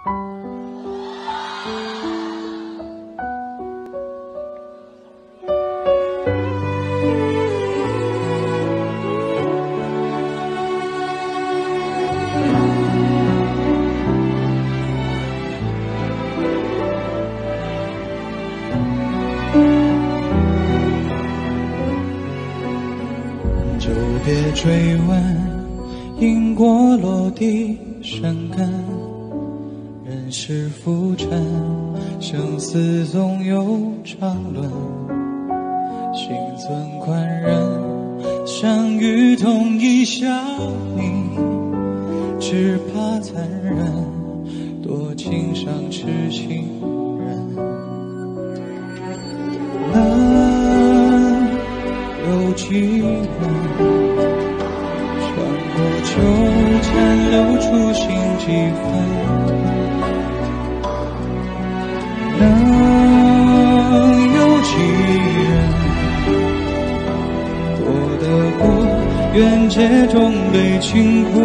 就别追问因果落地生根，人世浮沉，生死总有常轮，心存宽仁，相遇同一笑泯，只怕残忍，多情伤痴情人。能有几人穿过纠缠，留出心几分？能有几人躲得过缘劫中被情困？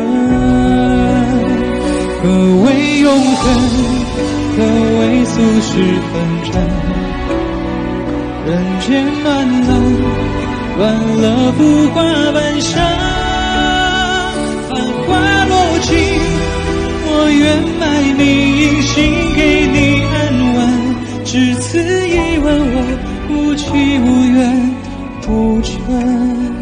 何为永恒？何为俗世纷争？人间暖冷，乱了浮华半生。繁华落尽，我愿埋你心，给你安稳。只此一吻，我无期无怨无嗔。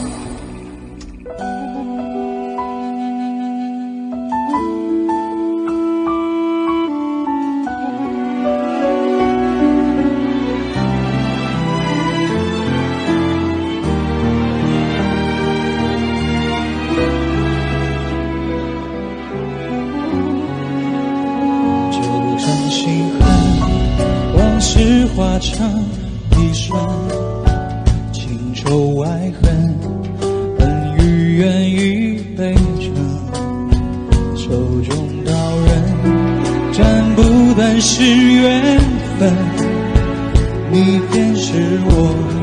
事化成一瞬，情仇爱恨，恩与怨已被成。手中刀刃，斩不断是缘分，你便是我